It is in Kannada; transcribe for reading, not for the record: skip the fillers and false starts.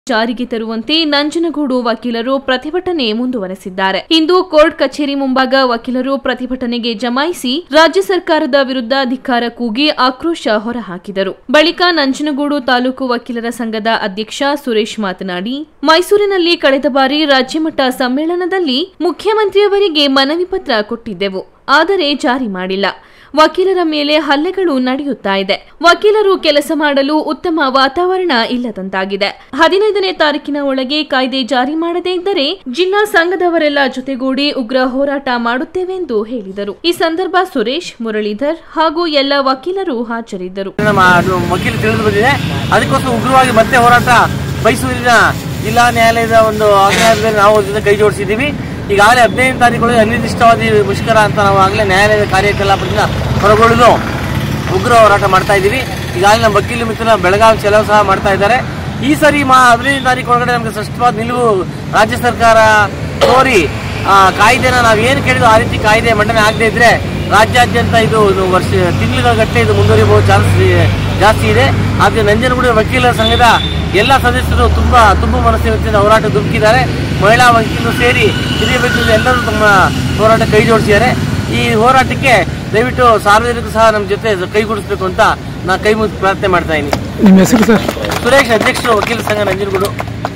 ಜಾರಿಗೆ ತರುವಂತೆ ನಂಜನಗೂಡು ವಕೀಲರು ಪ್ರತಿಭಟನೆ ಮುಂದುವರೆಸಿದ್ದಾರೆ. ಇಂದು ಕೋರ್ಟ್ ಕಚೇರಿ ಮುಂಭಾಗ ವಕೀಲರು ಪ್ರತಿಭಟನೆಗೆ ಜಮಾಯಿಸಿ ರಾಜ್ಯ ಸರ್ಕಾರದ ವಿರುದ್ಧ ಧಿಕ್ಕಾರ ಕೂಗಿ ಆಕ್ರೋಶ ಹೊರಹಾಕಿದರು. ಬಳಿಕ ನಂಜನಗೂಡು ತಾಲೂಕು ವಕೀಲರ ಸಂಘದ ಅಧ್ಯಕ್ಷ ಸುರೇಶ್ ಮಾತನಾಡಿ, ಮೈಸೂರಿನಲ್ಲಿ ಕಳೆದ ಬಾರಿ ರಾಜ್ಯಮಟ್ಟ ಸಮ್ಮೇಳನದಲ್ಲಿ ಮುಖ್ಯಮಂತ್ರಿಯವರಿಗೆ ಮನವಿ ಪತ್ರ ಕೊಟ್ಟಿದ್ದೆವು, ಆದರೆ ಜಾರಿ ಮಾಡಿಲ್ಲ. ವಕೀಲರ ಮೇಲೆ ಹಲ್ಲೆಗಳು ನಡೆಯುತ್ತಾ ಇದೆ. ವಕೀಲರು ಕೆಲಸ ಮಾಡಲು ಉತ್ತಮ ವಾತಾವರಣ ಇಲ್ಲದಂತಾಗಿದೆ. 15ನೇ ತಾರೀಕಿನ ಒಳಗೆ ಕಾಯ್ದೆ ಜಾರಿ ಮಾಡದೇ ಇದ್ದರೆ ಜಿಲ್ಲಾ ಸಂಘದವರೆಲ್ಲ ಜೊತೆಗೂಡಿ ಉಗ್ರ ಹೋರಾಟ ಮಾಡುತ್ತೇವೆಂದು ಹೇಳಿದರು. ಈ ಸಂದರ್ಭ ಸುರೇಶ್, ಮುರಳೀಧರ್ ಹಾಗೂ ಎಲ್ಲ ವಕೀಲರು ಹಾಜರಿದ್ದರು. ಅದಕ್ಕೋಸ್ಕರ ಉಗ್ರವಾಗಿ ಮತ್ತೆ ಹೋರಾಟ ಮೈಸೂರಿನ ಜಿಲ್ಲಾ ನ್ಯಾಯಾಲಯದ ಒಂದು ಆಜ್ಞೆಯಲ್ಲಿ ನಾವು ಕೈ ಜೋಡಿಸಿದ್ದೀವಿ. ಈಗಾಗಲೇ 15ನೇ ತಾರೀಕು ಅನಿರ್ದಿಷ್ಟಾವಧಿ ಮುಷ್ಕರ ಅಂತ ನಾವು ಆಗಲೇ ನ್ಯಾಯಾಲಯದ ಕಾರ್ಯಕಲಾಪದಿಂದ ಹೊರಗೊಳ್ಳಲು ಉಗ್ರ ಹೋರಾಟ ಮಾಡ್ತಾ ಇದ್ದೀವಿ. ಈಗಾಗಲೇ ನಮ್ಮ ವಕೀಲ ಮಿತ್ರ ಬೆಳಗಾವಿ ಚಲೋ ಸಹ ಮಾಡ್ತಾ ಇದ್ದಾರೆ. ಈ ಸರಿ 15ನೇ ತಾರೀಕು ಒಳಗಡೆ ನಮಗೆ ಸ್ಪಷ್ಟವಾದ ನಿಲುವು ರಾಜ್ಯ ಸರ್ಕಾರ ತೋರಿ ಕಾಯ್ದೆನ ನಾವೇನು ಕೇಳಿದ್ರು ಆ ರೀತಿ ಕಾಯ್ದೆ ಮಂಡನೆ ಆಗದೆ ಇದ್ರೆ ರಾಜ್ಯಾದ್ಯಂತ ಇದು ತಿಂಗಳ ಗಟ್ಟಲೆ ಇದು ಮುಂದುವರಿಯಬಹುದು ಚಾನ್ಸ್ ಜಾಸ್ತಿ ಇದೆ. ಆದರೆ ನಂಜನಗೂಡು ವಕೀಲರ ಸಂಘದ ಎಲ್ಲ ಸದಸ್ಯರು ತುಂಬ ಮನಸ್ಸಿನ ಹೋರಾಟ ಧುಮುಕಿದ್ದಾರೆ. ಮಹಿಳಾ ವಕೀಲರು ಸೇರಿ ಹಿರಿಯ ವಕೀಲರು ಎಲ್ಲರೂ ತಮ್ಮ ಹೋರಾಟ ಕೈ ಜೋಡಿಸಿದ್ದಾರೆ. ಈ ಹೋರಾಟಕ್ಕೆ ದಯವಿಟ್ಟು ಸಾರ್ವಜನಿಕರು ಸಹ ನಮ್ಮ ಜೊತೆ ಕೈಗೂಡಿಸಬೇಕು ಅಂತ ನಾನು ಕೈ ಮುಗಿದು ಪ್ರಾರ್ಥನೆ ಮಾಡ್ತಾ ಇದ್ದೀನಿ. ನಿಮ್ಮ ಹೆಸರು ಸರ್? ಸುರೇಶ್, ಅಧ್ಯಕ್ಷರು ವಕೀಲರ ಸಂಘ ನಂಜನಗೂಡು.